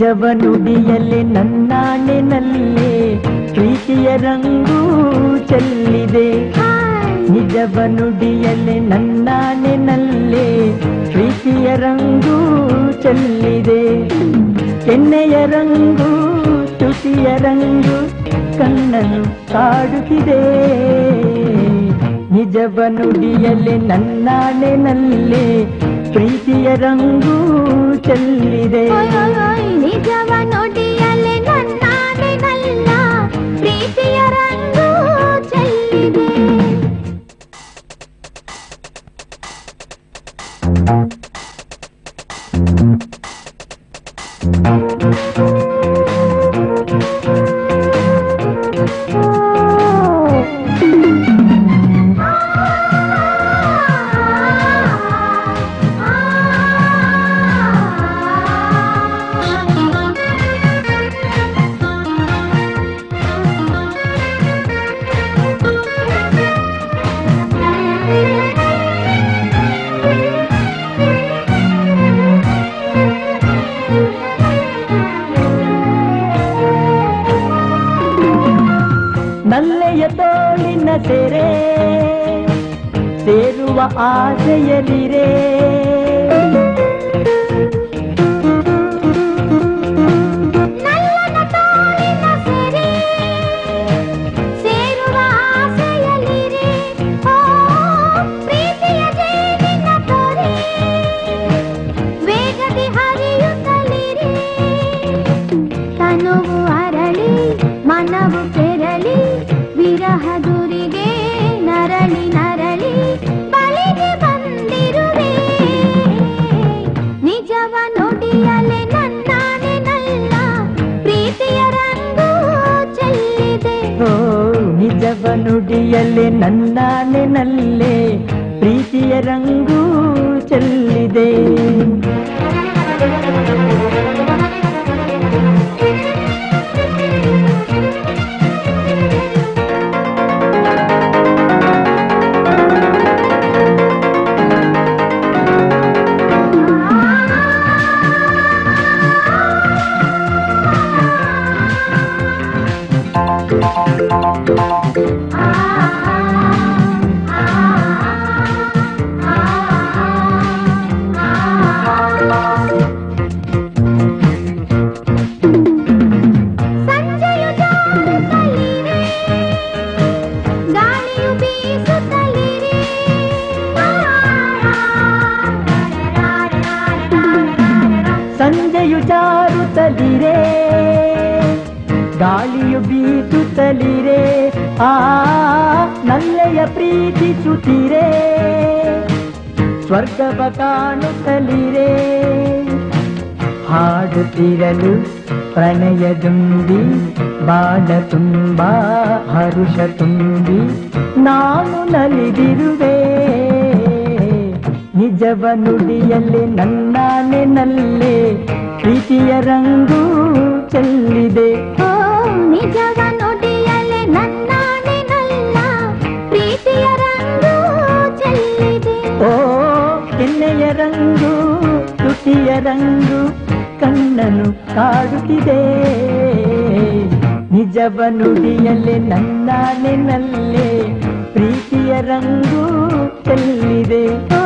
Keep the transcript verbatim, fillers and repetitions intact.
ನಿಜವ ನುಡಿಯಲೆ ನನ್ನಾಣೆನಲ್ಲೇ ಪ್ರೀತಿಯ ರಂಗು ಚೆಲ್ಲಿದೆ. ನಿಜವ ನುಡಿಯಲೆ ನನ್ನಾಣೆನಲ್ಲೇ ಪ್ರೀತಿಯ ರಂಗು ಚೆಲ್ಲಿದೆ. ಕೆನ್ನೆಯ ರಂಗು ತುಟಿಯ ರಂಗು ಕಣ್ಣನ್ನು ಕಾಡುತ್ತಿದೆ. ನಿಜವ ನುಡಿಯಲೆ ನನ್ನಾಣೆನಲ್ಲೇ ಪ್ರೀತಿಯ ರಂಗು ಚೆಲ್ಲಿದೆ. ನಿಜವ ನುಡಿಯಲೆ ನನ್ನಾಣೆನಲ್ಲ ಪ್ರೀತಿಯ ರಂಗು ಚೆಲ್ಲಿದೆ. ನಲ್ಲೆಯ ತೋಳಿನ ಸೆರೆ ಸೇರುವ ಆಸೆಯಲಿರೆ. ನಲ್ಲನ ತೋಳಿನ ಸೆರೆ ಸೇರುವ ಆಸೆಯಲಿರೆ. ಓ ಪ್ರೀತಿಯ ಜೇನಿನ ತೊರೆ ವೇಗದಿ ಹರಿಯುತ್ತಲಿರೆ. ತನುವು ಅರಳಿ ಮನವು ಕೆರಳಿ ವಿರಹದುರಿಗೆ ನರಳಿ ನರಳಿ ಬಳಿಗೆ ಬಂದಿರುವೆ. ನಿಜವ ನುಡಿಯಲೆ ನನ್ನಾಣೆನಲ್ಲ ಪ್ರೀತಿಯ ರಂಗು ಚೆಲ್ಲಿದೆ. ಓ ನಿಜವ ನುಡಿಯಲೆ ನನ್ನಾಣೆನಲ್ಲೇ ಪ್ರೀತಿಯ ರಂಗು ಚೆಲ್ಲಿದೆ. ಸಂಜೆಯು ಜಾರುತ್ತಲಿರೆ ಗಾಳಿಯು ಬೀಸುತ್ತಲಿರೆ. ಸಂಜೆಯು ಜಾರುತ್ತಲಿರೆ ಗಾಳಿಯು ಬೀಸುತ್ತಲಿರೆ. ಆ ನಲ್ಲೆಯ ಪ್ರೀತಿಸುತ್ತಿರೆ ಸ್ವರ್ಗವ ಕಾಣುತ್ತಲಿರೆ. ಹಾಡುತ್ತಿರಲು ಪ್ರಣಯ ತುಂಬಿ ಬಾಳ ತುಂಬ ಹರುಷ ತುಂಬಿ ನಾನು ನಲಿದಿರುವೆ. ನಿಜವ ನುಡಿಯಲೆ ನನ್ನಾಣೆನಲ್ಲೇ ಪ್ರೀತಿಯ ರಂಗು ಚೆಲ್ಲಿದೆ. ಓ ನಿಜವ ನುಡಿಯಲೆ ನನ್ನಾಣೆನಲ್ಲ ಪ್ರೀತಿಯ ರಂಗು ಚೆಲ್ಲಿದೆ. ಓ ಕೆನ್ನೆಯ ರಂಗು ತುಟಿಯ ರಂಗು ಕಣ್ಣನು ಕಾಡುತ್ತಿದೆ. ನಿಜವ ನುಡಿಯಲೆ ನನ್ನಾಣೆನಲ್ಲೇ ಪ್ರೀತಿಯ ರಂಗು ಚೆಲ್ಲಿದೆ.